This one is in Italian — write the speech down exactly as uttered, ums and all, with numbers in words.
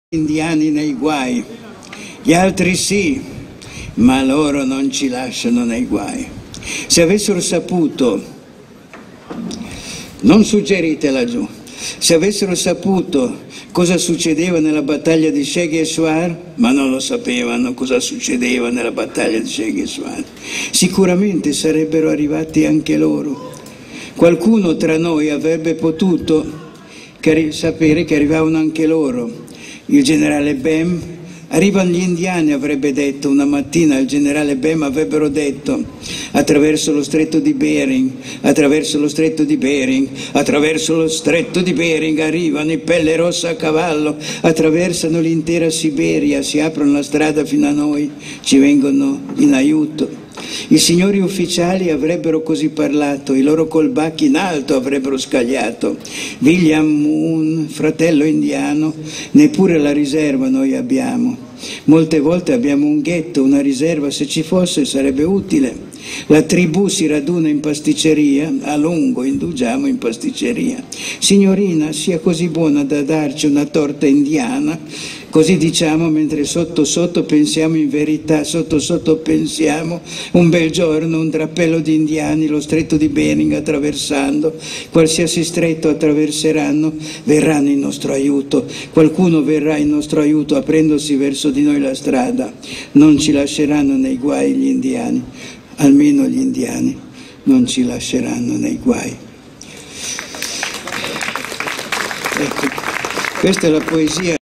indiani nei guai, gli altri sì, ma loro non ci lasciano nei guai. Se avessero saputo, non suggerite laggiù, se avessero saputo cosa succedeva nella battaglia di Shegeshwar, ma non lo sapevano cosa succedeva nella battaglia di Shegeshwar, sicuramente sarebbero arrivati anche loro. Qualcuno tra noi avrebbe potuto sapere che arrivavano anche loro. Il generale Bem, arrivano gli indiani, avrebbe detto una mattina, il generale Bem avrebbero detto, attraverso lo stretto di Bering, attraverso lo stretto di Bering, attraverso lo stretto di Bering arrivano i pelle rossa a cavallo, attraversano l'intera Siberia, si aprono la strada fino a noi, ci vengono in aiuto. I signori ufficiali avrebbero così parlato, i loro colbacchi in alto avrebbero scagliato. William Moon, fratello indiano, neppure la riserva noi abbiamo. Molte volte abbiamo un ghetto, una riserva, se ci fosse sarebbe utile. La tribù si raduna in pasticceria, a lungo indugiamo in pasticceria. Signorina, sia così buona da darci una torta indiana, così diciamo, mentre sotto sotto pensiamo in verità, sotto sotto pensiamo un bel giorno un drappello di indiani lo stretto di Bering attraversando, qualsiasi stretto attraverseranno, verranno in nostro aiuto, qualcuno verrà in nostro aiuto aprendosi verso di noi la strada, non ci lasceranno nei guai gli indiani, almeno gli indiani non ci lasceranno nei guai. Ecco, questa è la poesia.